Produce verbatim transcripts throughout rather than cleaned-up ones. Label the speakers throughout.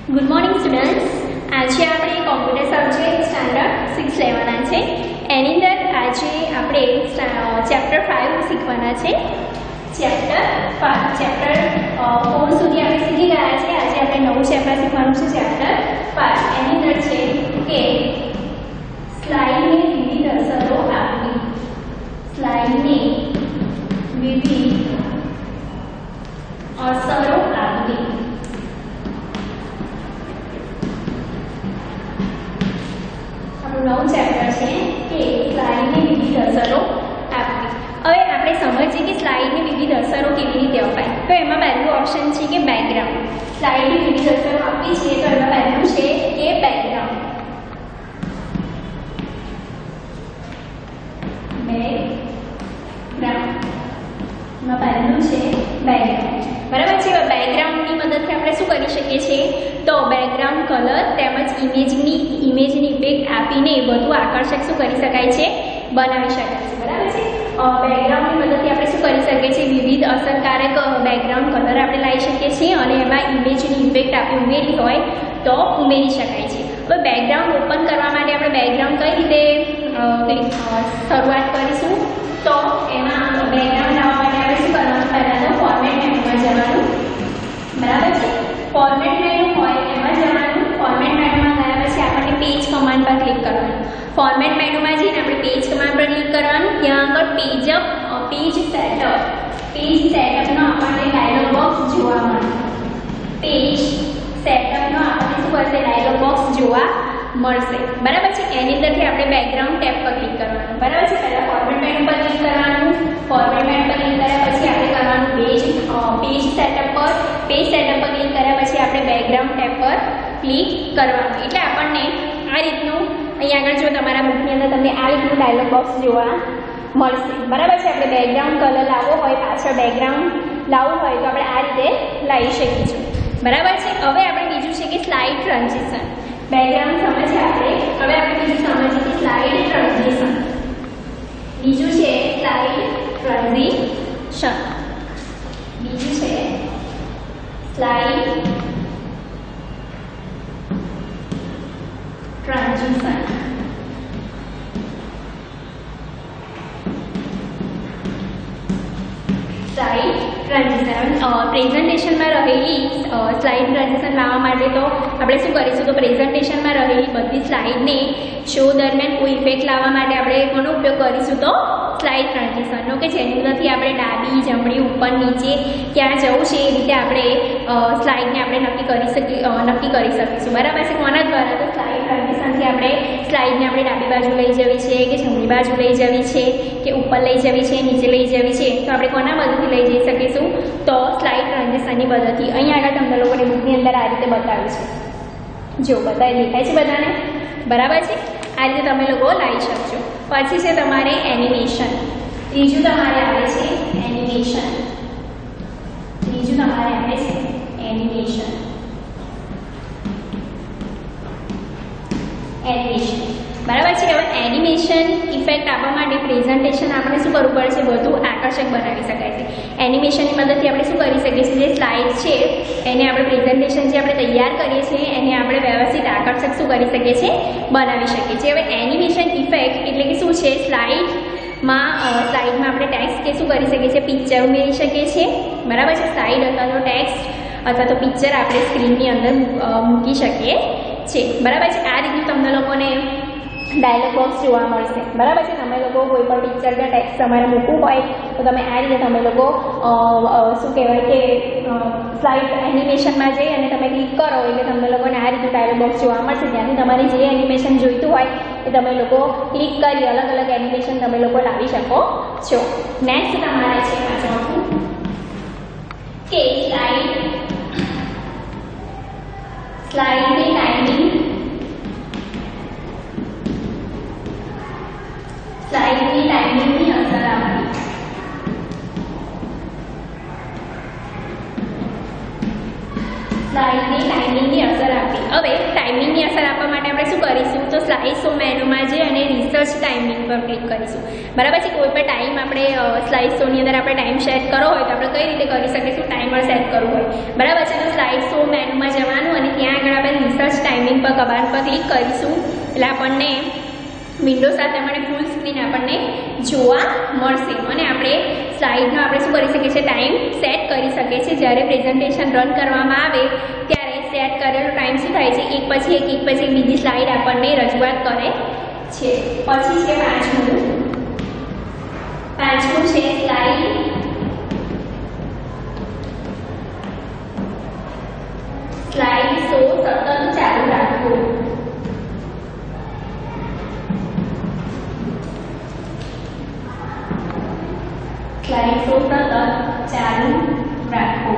Speaker 1: Good morning students. आज આપણે computer subject standard six લેવાના છે। એની અંદર આજે આપણે ચેપ્ટર ફાઇવ શીખવાના છે। ચેપ્ટર ફાઇવ ચેપ્ટર ફોર સુધી આપણે શીખી ગયા છે। આજે આપણે નવું ચેપ્ટર શીખવાનું છે, ચેપ્ટર ફાઇવ। એની અંદર છે કે સ્લાઇડની વિવિધ અસરો આપવી। સ્લાઇડની વિવિધ અસરો આપવી। नव चैप्टर है कि स्लाइड ने विविध असरों आपवी। हवे आपणे समझीए कि स्लाइड ने विविध असरों केवी रीते अपाय। तो एमां पहेलुं ऑप्शन छे कि बेकग्राउंड। स्लाइड ने विविध असरों आपी छे तो एमां पहेलुं छे कि बेकग्राउंड। बेकग्राउंड एमां पहेलुं छे बेकग्राउंड। बराबर छे। बेकग्राउंड की मदद थी आपणे शुं करी शकीए छीए तो बेकग्राउंड कलर तेमज इमेजनी इमेजनी इफेक्ट आपीने वधु आकर्षक शुं करी शकाय छे बनावी शकाय छे। बराबर छे। बेकग्राउंड की मदद थी आपणे शुं करी शकीए छीए विविध असरकारक बेकग्राउंड कलर आपणे लाई शकीए छीए अने एमां इमेजनी इफेक्ट आपणे उमेरवी होय तो उमेरी शकाय छे। हवे बेकग्राउंड ओपन करवा माटे आपणे बेकग्राउंड कई रीते शरूआत करीशुं तो एमां बेकग्राउंड लाववा माटे आपणे शुं करवानुं पहिला तो फॉर्मेट मेनुमां जवानुं। बराबर छे। फॉर्मेट मेनू होय एमां जवानुं। फॉर्मेट मेनुमां गया पछी आपणे पेज कमांड पर क्लिक करवानुं। फॉर्मेट मेनुमां जईने आपणे पेज कमांड पर क्लिक करवानुं। त्यां आगळ page up page setup page सेटअपनो आपणे डायलॉग बॉक्स जोवा मळे। पेज सेटअपनो आपणे शुं करशे डायलॉग बॉक्स जोवा मळशे। बराबर छे। एनी अंदरथी आपणे बेकग्राउंड टेब पर क्लिक करवानुं। बराबर छे। पहिला फॉर्मेट मेनू पर क्लिक करवानुं। फॉर्मेट मेनू पर क्लिक कर्या पछी आपणे करवानुं पेज पेज सेटअप पर पेज सेटअप पर क्लिक कर्या पछी आपणे बेकग्राउंड टेब पर क्लिक करवानुं। એટલે આપણને આ રીતનું અહીં આગળ જો તમારા બુકની અંદર તમને આ રીતનું ડાયલોગ બોક્સ જોવા મળશે। બરાબર છે। આપણે બેકગ્રાઉન્ડ કલર લાવવો હોય, પાછળ બેકગ્રાઉન્ડ લાવવું હોય તો આપણે આ રીતે લાવી શકીશું। બરાબર છે। હવે આપણે બીજું છે કે સ્લાઇડ ટ્રાન્ઝિશન। બેકગ્રાઉન્ડ સમજ્યા આપણે। હવે આપણે બીજું સમજીએ કે સ્લાઇડ ટ્રાન્ઝિશન। બીજું છે સ્લાઇડ ટ્રાન્ઝિશન। બીજું છે slide transition. Slide transition presentation में रहेली स्लाइड ट्रांजिशन लावा माटे तो आपणे शुं करीशुं तो प्रेजेंटेशन में रहेली बधी स्लाइड ने शो दरमियान कोई इफेक्ट लावा माटे आपणे कोनो उपयोग करीशुं तो स्लाइड ट्रांजिशन नो के जेनी मददथी आपणे डाबी जमणी ऊपर नीचे क्यां जवुं छे ए रीते आपणे स्लाइड ने आपणे नक्की करी शकी नक्की करी शकीशुं। बराबर छे। कोना द्वारा तो स्लाइड ट्रांजिशन थी आपणे स्लाइड ने आपणे डाबी बाजू लई जवी छे के जमणी बाजू लई जवी छे के ऊपर लई जवी छे नीचे लई जवी छे तो आपणे कोना मददथी लई जई शकीशुं तो स्लाइड ट्रांजिशननी मददथी। અહીં આગળ તમને લોકોને બુકની અંદર આ રીતે બતાવ્યું છે। જો બતાવી દેખાય છે બધાને? બરાબર છે। આ રીતે તમે લોકો લાવી શકશો। પછી છે તમારે એનિમેશન। ત્રીજું તમારે આવે છે એનિમેશન। ત્રીજું તમારે આવે છે એનિમેશન। એનિમેશન बराबर है। हवे एनिमेशन इफेक्ट आपवा माटे प्रेजेंटेशन आपणे शुं करवुं पड़शे वधु आकर्षक बनावी शकाय छे। एनिमेशन ની મદદથી આપણે શું કરી શકીએ છીએ જે સ્લાઇડ છે એને આપણે પ્રેઝન્ટેશન જે આપણે તૈયાર કરીએ છીએ એને આપણે વ્યવસ્થિત આકર્ષક શું કરી શકીએ છીએ બનાવી શકીએ છીએ। હવે એનિમેશન ઇફેક્ટ એટલે કે શું છે સ્લાઇડમાં સ્લાઇડમાં આપણે ટેક્સ્ટ કે શું કરી શકીએ છીએ પિક્ચર ઉમેરી શકીએ છીએ। બરાબર છે। સ્લાઇડ અથવા તો ટેક્સ્ટ અથવા તો પિક્ચર આપણે સ્ક્રીનની અંદર મૂકી શકીએ છીએ। બરાબર છે। આ રીતનું તમને લોકોને डायलॉग बॉक्स જોવા મળશે। બરાબર છે। તમે લોકો કોઈ પણ પિક્ચર કે ટેક્સ્ટ તમારે મૂકવું હોય તો તમે આ રીતે તમે લોકો શું કહેવાય કે સ્લાઇડ એનિમેશનમાં જઈ અને તમે ક્લિક કરો એટલે તમને લોકોને આ રીતનું ડાયલોગ બોક્સ જોવા મળશે। ત્યાંથી તમારે જે એનિમેશન જોઈતું હોય એ તમે લોકો ક્લિક કરી અલગ અલગ એનિમેશન તમે લોકો લાવી શકો છો। નેક્સ્ટ તમારે છે પાછળ કે સ્લાઇડ સ્લાઇડની ટાઈમિંગ स्लाइडनी टाइमिंगनी असर आपवी। स्लाइडनी टाइमिंगनी असर आपवी। हवे टाइमिंगनी असर आपवा माटे आपणे शुं करीशुं तो स्लाइड शो मेनुमां जई अने रिसर्च टाइमिंग पर क्लिक करीशुं। बराबर छे। कोई पण टाइम आपणे स्लाइड शोनी अंदर आपणे टाइम सेट करવો હોય તો આપણે કઈ રીતે કરી શકીશું टाइमर सेट કરવું હોય। बराबर छे। तो स्लाइड शो मेनुमां जवानुं अने त्यां આગળ આપણે ટાઈમિંગ પર કમાન્ડ પર ક્લિક કરીશું એટલે આપણને વિન્ડો સાથે મને ફૂલ સ્ક્રીન આપણને જોવા મળશે અને આપણે સ્લાઇડમાં આપણે શું કરી શકીએ છીએ ટાઈમ સેટ કરી શકીએ છીએ જ્યારે પ્રેઝન્ટેશન રન કરવામાં આવે ત્યારે સેટ કરેલો ટાઈમ શું થાય છે એક પછી એક એક પછી બીજી સ્લાઇડ આપણને રજૂઆત કરે છે. પછી છે પાંચમું પાંચમું છે સ્લાઇડ સ્લાઇડ શો સતત ચાલુ રાખવો. સ્લાઇડ શો સતત ચાલુ રાખવો.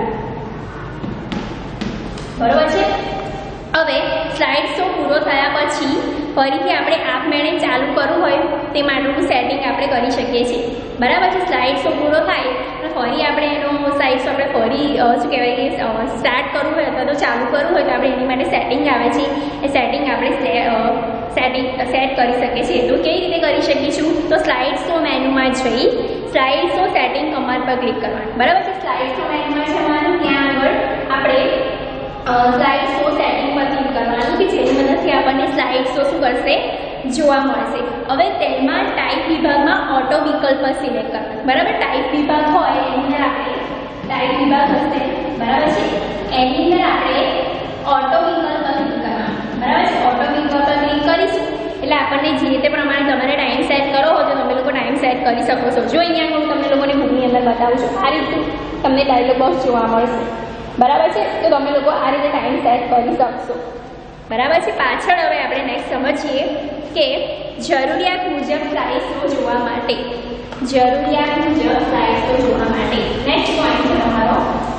Speaker 1: બરોબર છે. હવે સ્લાઇડ શો પૂરો થયા પછી ફરીથી આપણે આપમેળે ચાલુ કરવું હોય તે માટેનું સેટિંગ આપણે કરી શકીએ છીએ. બરાબર છે. સ્લાઇડ શો પૂરો થાય અને ફરી આપણે એનો સ્લાઇડ શો આપણે ફરી શું કહેવાય કે સ્ટાર્ટ કરવું હોય અથવા તો ચાલુ કરવું હોય તો આપણે એની માટે સેટિંગ આવે છે એ સેટિંગ આપણે સેટિંગ સેટ કરી શકીએ છીએ. તો કેવી રીતે કરી શકીશું? તો સ્લાઇડ શો મેનુમાં જઈ સ્લાઇડ શો સેટિંગ કમાન્ડ પર ક્લિક કરવાનું. બરાબર છે. સ્લાઇડ શો મેનુમાં જવાનું, ત્યાં આગળ આપણે સ્લાઇડ શો સેટિંગ પર ક્લિક કરવાનું કે જેની મદદથી આપણને સ્લાઇડ શો શું કરશે જોવા મળશે. હવે તેમાં ટાઈપ વિભાગમાં ઓટો વિકલ્પ સિલેક્ટ કરવાનું. બરાબર. ટાઈપ વિભાગ હોય એની અંદર આપણે ટાઈપ વિભાગ હશે. બરાબર છે. એની અંદર આપણે ઓટો વિકલ્પ પર ક્લિક કરવાનું. બરાબર છે. ઓટો વિકલ્પ પર ક્લિક કરીશું એટલે આપણને જે રીતે પ્રમાણે તમારે ટાઈમ સેટ કરો હોય તો તમે લોકો ટાઈમ સેટ કરી શકો છો. જો અહીંયા હું તમને લોકોને બુકની અંદર બતાવું છું આ રીતનું તમને ડાયલોગ બોક્સ જોવા મળશે. બરાબર છે. તો તમે લોકો આ રીતે ટાઈમ સેટ કરી શકશો. બરાબર છે. પાછળ હવે આપણે નેક્સ્ટ સમજીએ કે જરૂરિયાત મુજબ સ્લાઇડ શો જોવા માટે જરૂરિયાત મુજબ સ્લાઇડ શો જોવા માટે નેક્સ્ટ પોઈન્ટ છે તમારો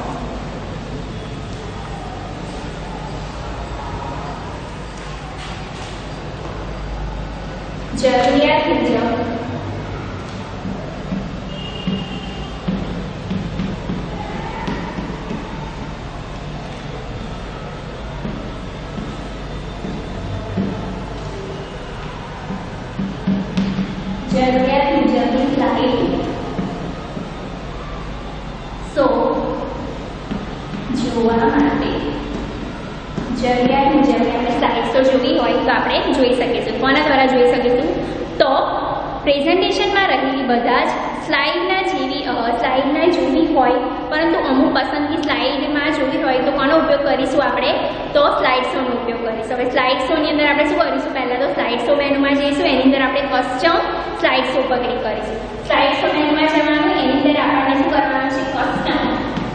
Speaker 1: જરૂરિયાત મુજબ જરૂરિયાત મુજબની સ્લાઇડ શો જોવા માટે જરૂરિયાત મુજબની આપણે સ્લાઇડ શો જોવી હોય તો આપણે જોઈ શકીશું. કોના દ્વારા જોઈ શકીશું? તો પ્રેઝન્ટેશનમાં રહેલી બધા જ સ્લાઇડના જેવી સ્લાઇડના જોવી હોય પરંતુ અમુક પસંદગી સ્લાઇડમાં જોવી હોય તો કોનો ઉપયોગ કરીશું આપણે? તો સ્લાઇડ શોનો ઉપયોગ કરીશું. હવે સ્લાઇડ શોની અંદર આપણે શું કરીશું? પહેલાં તો સ્લાઇડ શો મેનુમાં જઈશું. એની અંદર આપણે કસ્ટમ સ્લાઇડ શો પર ક્લિક કરીશું. સ્લાઇડ શો મેનુમાં જવાનું, એની અંદર આપણને શું કરવાનું છે? કસ્ટમ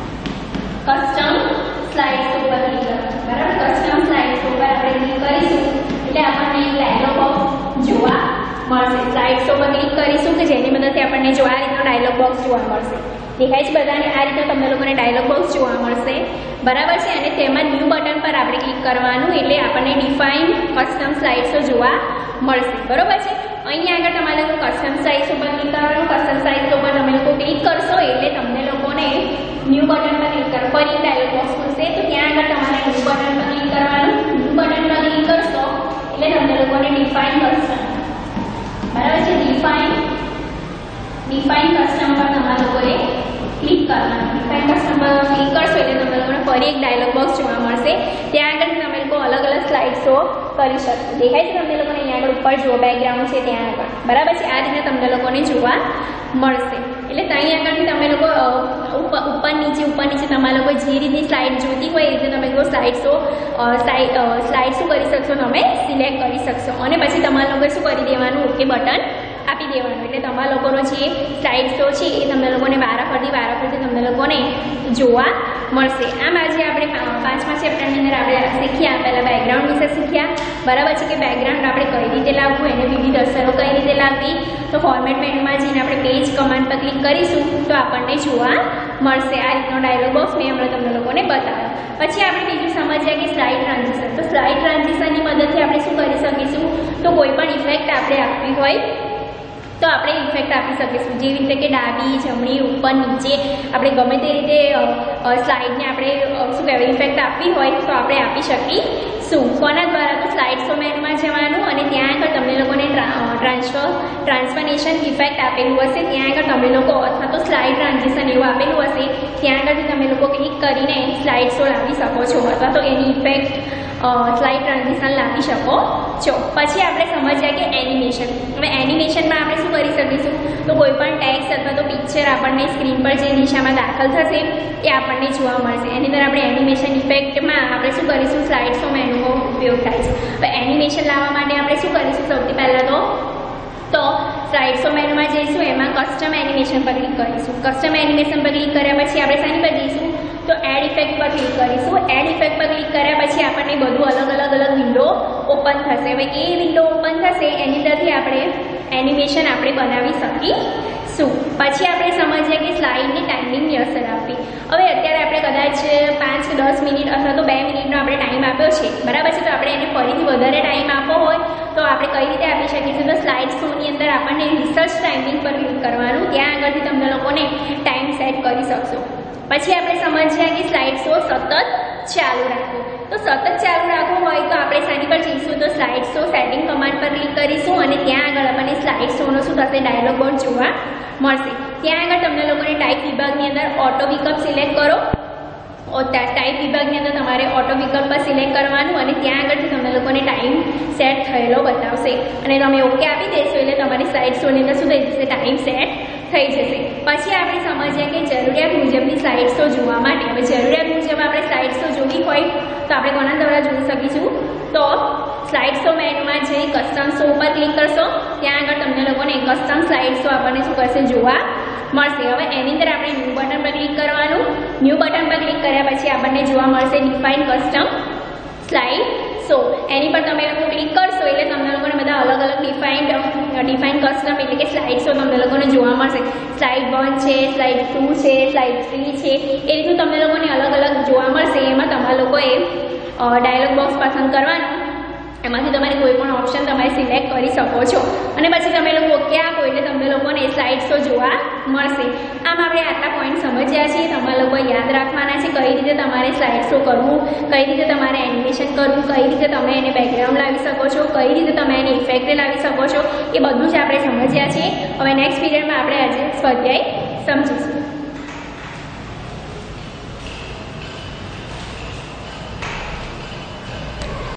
Speaker 1: કસ્ટમ સ્લાઇડ શો પર ક્લિક કરવાનું. બરાબર. કસ્ટમ સ્લાઇડ શો પર આપણે ક્લિક કરીશું એટલે આપણને એક ડાયલોગ બોક્સ જોવા મળશે. સ્લાઇડ શો પર ક્લિક કરીશું કે જેની મદદથી આપણને જો આ રીતનો ડાયલોગ બોક્સ જોવા મળશે. દેખાય છે બધાને? આ રીતે તમને લોકોને ડાયલોગ બોક્સ જોવા મળશે. બરાબર છે. અને તેમાં ન્યૂ બટન પર આપણે ક્લિક કરવાનું એટલે આપણને ડિફાઇન કસ્ટમ સ્લાઇડ શો જોવા મળશે. બરોબર છે. અહીંયા આગળ તમારે લોકો કસ્ટમ સ્લાઇડ શો પર ક્લિક કરવાનું. કસ્ટમ સ્લાઇડ શો પર તમે લોકો ક્લિક કરશો એટલે તમને લોકોને ન્યૂ બટન પર ક્લિક કરો. ફરી ડાયલોગ બોક્સ ખુલશે તો ત્યાં આગળ તમારે ન્યૂ બટન પર ક્લિક કરવાનું. ન્યૂ બટન પર ક્લિક કરશો એટલે તમને લોકોને ડિફાઇન કસ્ટમ બરાબર છે ડિફાઇન ડિફાઇન કસ્ટમ પર તમારા લોકોએ ક્લિક કરવાનું. ડિફાઇન કસ્ટમ પર ક્લિક કરશો એટલે તમને લોકોને ફરી એક ડાયલોગ બોક્સ જોવા મળશે. ત્યાં આગળ તમે લોકો અલગ અલગ સ્લાઇડ શો કરી શકશો. દેખાય છે તમને લોકોને? અહીંયા આગળ ઉપર જો બેકગ્રાઉન્ડ છે ત્યાં આગળ. બરાબર છે. આ રીતે તમને લોકોને જોવા મળશે. એટલે ત્યાં આગળથી તમે લોકો ઉપર ઉપર નીચે ઉપર નીચે તમારા લોકો જે રીતની સ્લાઇડ જોતી હોય એ રીતે તમે લોકો સ્લાઇડ શો સ્લાઇડ સ્લાઇડ શું કરી શકશો? તમે સિલેક્ટ કરી શકશો અને પછી તમારા લોકોએ શું કરી દેવાનું? ઓકે બટન આપી દેવાનું. એટલે તમારા લોકોનો જે સ્લાઇડ શો છે એ તમને લોકોને વારાફરતી વારાફરતી તમને લોકોને જોવા મળશે. આમ આજે આપણે પાંચમા ચેપ્ટરની અંદર આપણે શીખ્યા. પહેલાં બેકગ્રાઉન્ડ વિશે શીખ્યા. બરાબર છે કે બેકગ્રાઉન્ડ આપણે કઈ રીતે લાવવું, એને વિવિધ અસરો કઈ રીતે લાવવી. તો ફોર્મેટ મેનુમાં જઈને આપણે પેજ કમાન્ડ પર ક્લિક કરીશું તો આપણને જોવા મળશે. આ રીતનો ડાયલોગ બોક્સ મેં હમણાં તમને લોકોને બતાવ્યો. પછી આપણે બીજું સમજ્યા કે સ્લાઇડ ટ્રાન્ઝિશન. તો સ્લાઇડ ટ્રાન્ઝિશનની મદદથી આપણે શું કરી શકીશું? તો કોઈ પણ ઇફેક્ટ આપણે આપવી હોય તો આપણે ઇફેક્ટ આપી શકીશું. જેવી રીતે કે ડાબી, જમણી, ઉપર, નીચે આપણે ગમે તે રીતે સ્લાઇડને આપણે શું કહેવાય ઇફેક્ટ આપવી હોય તો આપણે આપી શકીશું. કોના દ્વારા? તો સ્લાઇડ શો મેનુમાં જવાનું અને ત્યાં આગળ તમને લોકોને ટ્રાન્સફર ટ્રાન્સફર્મેશન ઇફેક્ટ આપેલું હશે. ત્યાં આગળ તમે લોકો અથવા તો સ્લાઇડ ટ્રાન્ઝિશન એવું આપેલું હશે ત્યાં આગળથી તમે લોકો ક્લિક કરીને સ્લાઇડ શો લાવી શકો છો અથવા તો એની ઇફેક્ટ સ્લાઇડ ટ્રાન્ઝિશન લાવી શકો છો. પછી આપણે સમજ્યા કે એનિમેશન. હવે એનિમેશનમાં આપણે શું કરી શકીશું? તો કોઈ પણ ટેક્સ્ટ અથવા તો પિક્ચર આપણને સ્ક્રીન પર જે દિશામાં દાખલ થશે એ આપણને જોવા મળશે. એની અંદર આપણે એનિમેશન ઇફેક્ટમાં આપણે શું કરીશું? સ્લાઇડ શો મેનુનો ઉપયોગ થાય છે. હવે એનિમેશન લાવવા માટે આપણે શું કરીશું? સૌથી પહેલાં તો તો સ્લાઇડ શો મેનુમાં જઈશું, એમાં કસ્ટમ એનિમેશન પર ક્લિક કરીશું. કસ્ટમ એનિમેશન પર ક્લિક કર્યા પછી આપણે શાની પર જઈશું? તો એડ ઇફેક્ટ પર ક્લિક કરીશું. એડ ઇફેક્ટ પર ક્લિક કર્યા પછી આપણને બધું અલગ અલગ અલગ વિન્ડો ઓપન થશે. હવે એ વિન્ડો ઓપન થશે એની અંદરથી આપણે એનિમેશન આપણે બનાવી શકીશું. પછી આપણે સમજીએ કે સ્લાઇડની ટાઈમિંગની અસર આપવી. હવે અત્યારે આપણે કદાચ પાંચ કે દસ મિનિટ અથવા તો બે મિનિટનો આપણે ટાઈમ આપ્યો છે, બરાબર છે. તો આપણે એને ફરીથી વધારે ટાઈમ આપવો હોય તો આપણે કઈ રીતે આપી શકીશું? તો સ્લાઇડ શોની અંદર આપણને રિસર્ચ ટાઈમિંગ પર ક્લિક કરવાનું. ત્યાં આગળથી તમને લોકોને ટાઈમ સેટ કરી શકશો. પછી આપણે સમજ્યા કે સ્લાઇડ શો સતત ચાલુ રાખવો. તો સતત ચાલુ રાખવું હોય તો આપણે શાની પર જઈશું? તો સ્લાઇડ શો સેટિંગ કમાન્ડ પર ક્લિક કરીશું અને ત્યાં આગળ આપણને સ્લાઇડ શોનો શું થશે? ડાયલોગ બોક્સ જોવા મળશે. ત્યાં આગળ તમને લોકોને ટાઈપ વિભાગની અંદર ઓટો વિકલ્પ સિલેક્ટ કરો. ટાઈપ વિભાગની અંદર તમારે ઓટો વિકલ્પ પર સિલેક્ટ કરવાનું અને ત્યાં આગળથી તમને લોકોને ટાઈમ સેટ થયેલો બતાવશે અને તમે ઓકે આપી દેશો એટલે તમારી સ્લાઇડ શોની અંદર શું થઈ જશે? ટાઈમ સેટ થઈ જશે. પછી આપણે સમજ્યા કે જરૂરિયાત મુજબની સ્લાઇડ શો જોવા માટે. હવે જરૂરિયાત મુજબ આપણે સ્લાઇડ શો જોવી હોય તો આપણે કોના દ્વારા જોઈ શકીશું? તો સ્લાઇડ શો મેનુમાં જઈ કસ્ટમ શો પર ક્લિક કરશો. ત્યાં આગળ તમને લોકોને કસ્ટમ સ્લાઇડ શો આપણને શું કરશે? જોવા મળશે. હવે એની અંદર આપણે ન્યૂ બટન પર ક્લિક કરવાનું. ન્યૂ બટન પર ક્લિક કર્યા પછી આપણને જોવા મળશે ડિફાઇન કસ્ટમ સ્લાઇડ શો. એની પર તમે લોકો ક્લિક કરશો એટલે તમને લોકોને બધા અલગ અલગ ડિફાઇન્ડ ડિફાઇન કસ્ટમ એટલે કે સ્લાઇડ શો તમને લોકોને જોવા મળશે. સ્લાઇડ વન છે, સ્લાઇડ ટુ છે, સ્લાઇડ થ્રી છે, એ રીતનું તમને લોકોને અલગ અલગ જોવા મળશે. એમાં તમારા લોકોએ ડાયલોગ બોક્સ પસંદ કરવાનું. એમાંથી તમારે કોઈ પણ ઓપ્શન તમારે સિલેક્ટ કરી શકો છો અને પછી તમે લોકો ઓકે આપો એટલે તમને લોકોને સ્લાઇડ શો જોવા મળશે. આમ આપણે આટલા પોઈન્ટ સમજ્યા છીએ. તમારા લોકો યાદ રાખવાના છે કઈ રીતે તમારે સ્લાઇડ શો કરવું, કઈ રીતે તમારે એનિમેશન કરવું, કઈ રીતે તમે એને બેકગ્રાઉન્ડ લાવી શકો છો, કઈ રીતે તમે એની ઇફેક્ટ લાવી શકો છો, એ બધું જ આપણે સમજ્યા છીએ. હવે નેક્સ્ટ પીરિયડમાં આપણે આજે સ્વાધ્યાય સમજીશું.